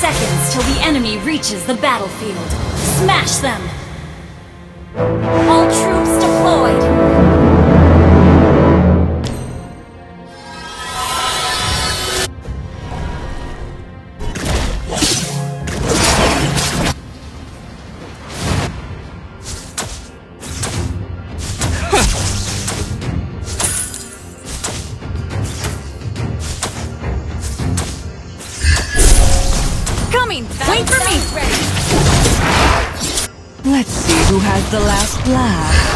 seconds till the enemy reaches the battlefield. Smash them! All troops deployed! Wait for me! Let's see who has the last laugh.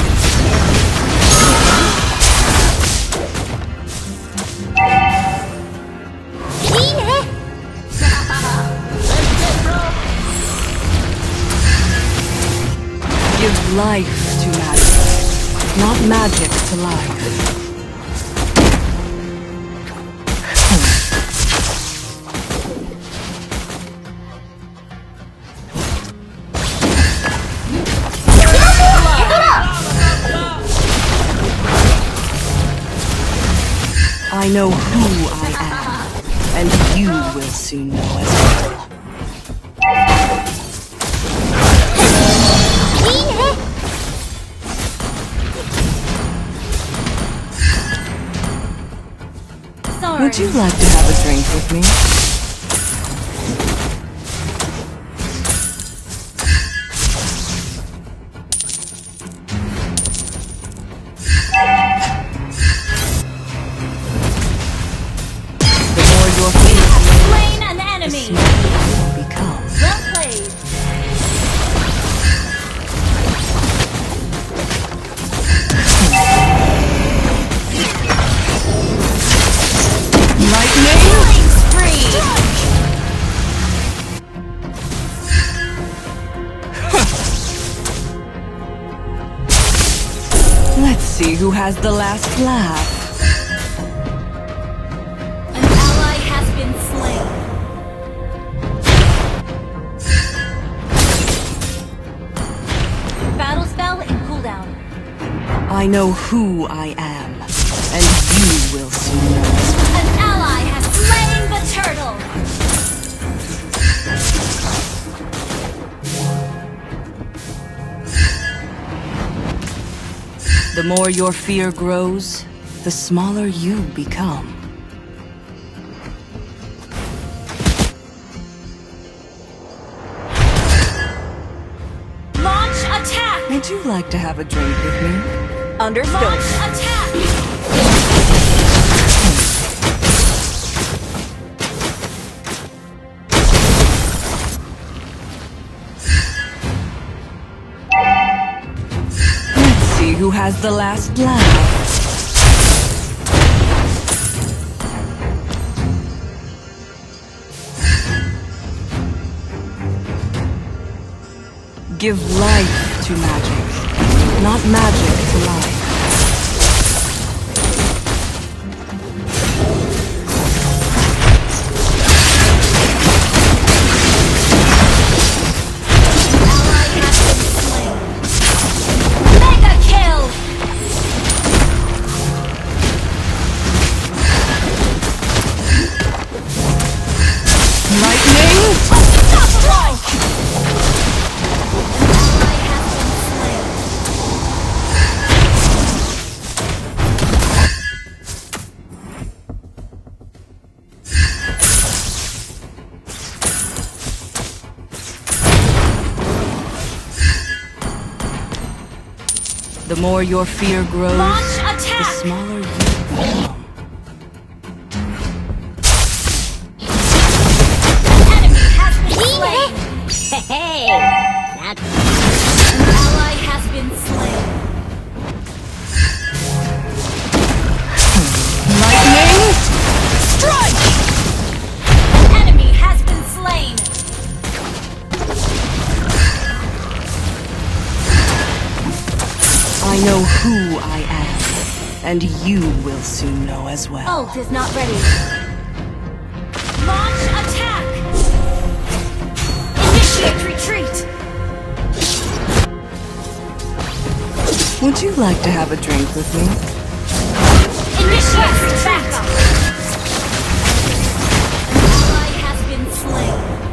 Give life to magic, not magic to life. I know who I am, and you will soon know as well. Sorry. Would you like to have a drink with me? Slain an enemy! Well played! Lightning! Killing spree! Let's see who has the last laugh. I know who I am, and you will soon know. An ally has slain the turtle! The more your fear grows, the smaller you become. Launch attack! Would you like to have a drink with me? Understood. Launch attack! Let's see who has the last laugh. Give life to magic, not magic to life. The more your fear grows, the smaller you become. An enemy has been slain! Hey! An ally has been slain. Lightning! Strike! An enemy has been slain. I know who I am, and you will soon know as well. Ult is not ready. Launch attack! Initiate retreat! Would you like to have a drink with me? Initiate retreat! An ally has been slain.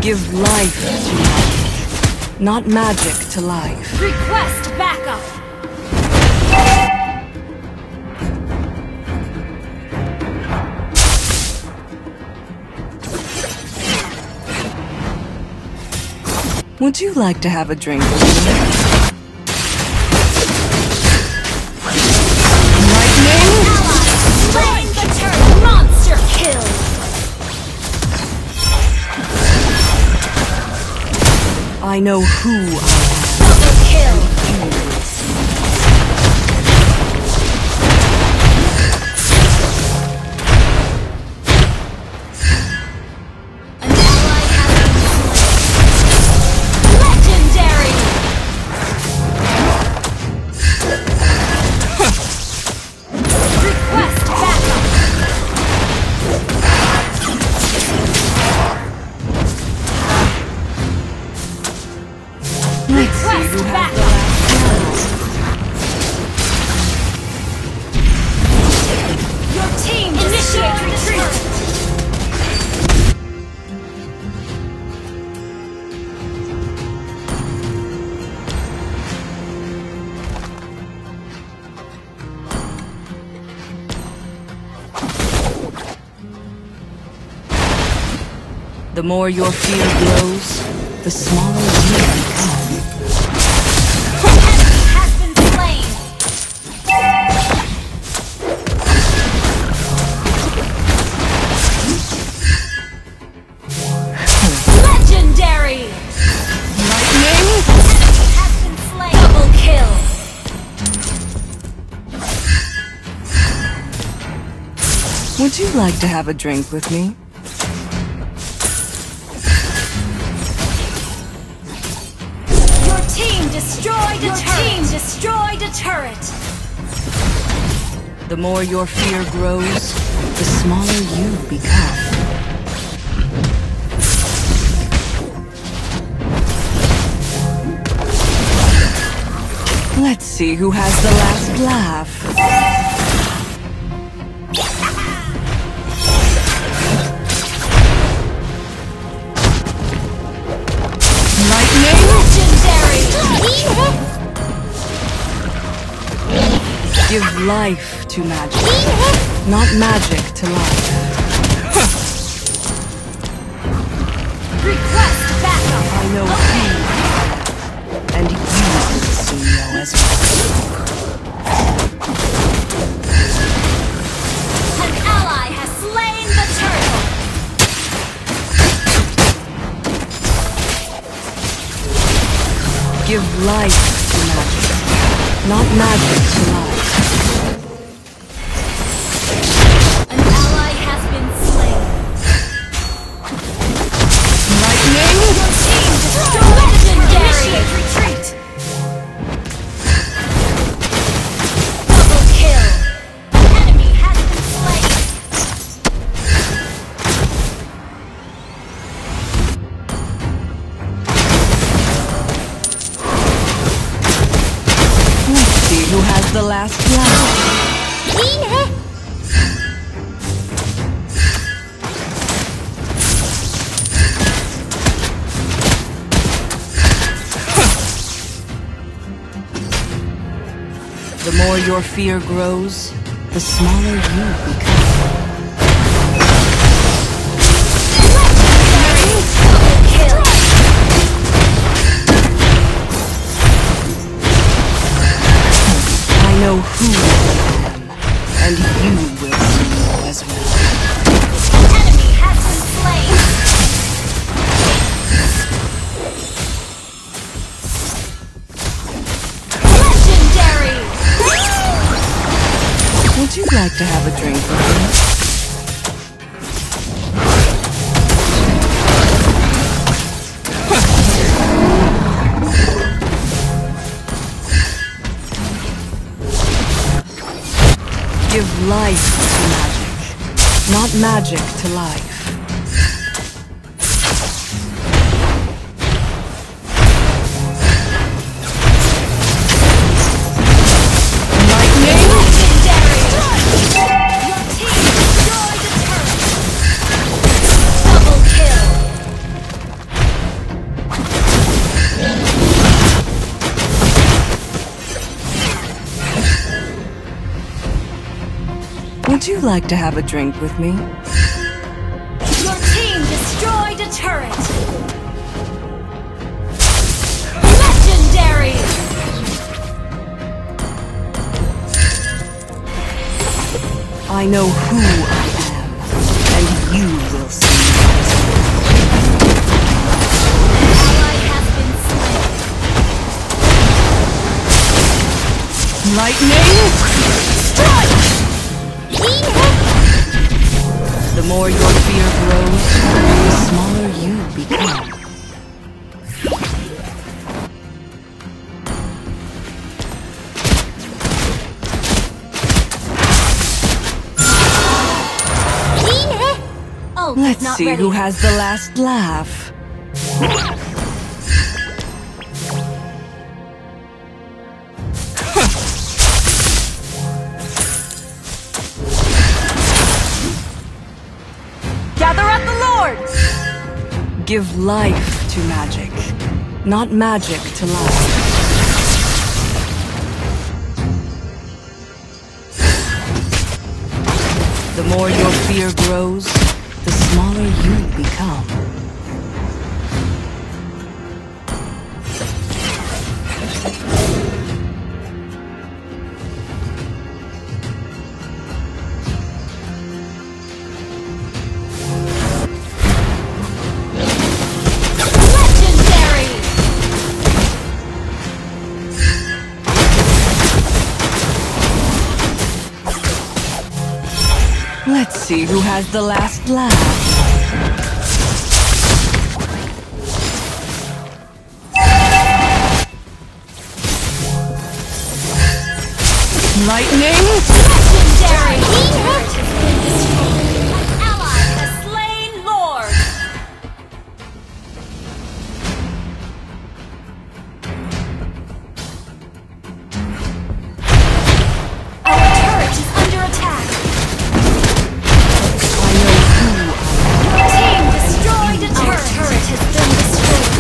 Give life to magic, not magic to life. Request backup! Would you like to have a drink with me? Lightning! Slain the turret! Monster kill! I know who I am. Double kill! An ally has been slain. Legendary! Request backup! Request backup! Your team initiate retreat! The more your fear grows, the smaller you become. Enemy has been slain! Legendary! Lightning! Enemy has been slain! Double kill! Would you like to have a drink with me? Your team destroyed a turret! Your team destroyed a turret! The more your fear grows, the smaller you become. Let's see who has the last laugh. Lightning! Legendary! Give life to magic, not magic to life. Request backup! I know who, and you will soon know as well. An ally has slain the turtle! Give life to magic, not magic to life. An ally has been slain! Lightning! Your team destroyed! Legendary! Initiate retreat! Double kill! An enemy has been slain! Let's see who has the last laugh. The more your fear grows, the smaller you become. Legendary! Double kill! I know who I am, and you will soon know as well. An enemy has been slain! Legendary! Would you like to have a drink with me? Give life to magic, not magic to life. Lightning! Legendary! Your team destroyed a turret! Double kill! Would you like to have a drink with me? Your team destroyed a turret! Legendary! I know who I am, and you will see. Ally has been slain. Lightning! Strike! The more your fear grows, the smaller you become. Oh, Let's not see ready. who has the last laugh. Gather up the Lord! Give life to magic, not magic to life. The more your fear grows, the smaller you become. Legendary! Let's see who has the last laugh. Lightning! Legendary! Turret has been destroyed. An ally has slain Lord! Our turret is under attack. I know who Your team destroyed a turret. Our turret has been destroyed.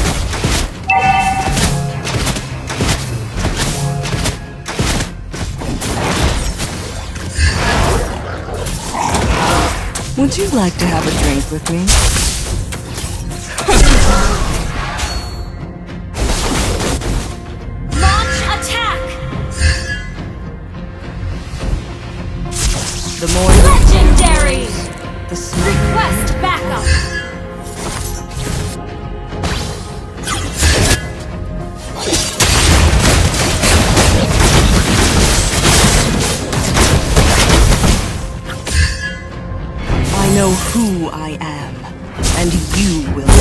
Would you like to have a drink with me? Launch attack! The more Legendary! the smaller. Request backup! I know who I am, and you will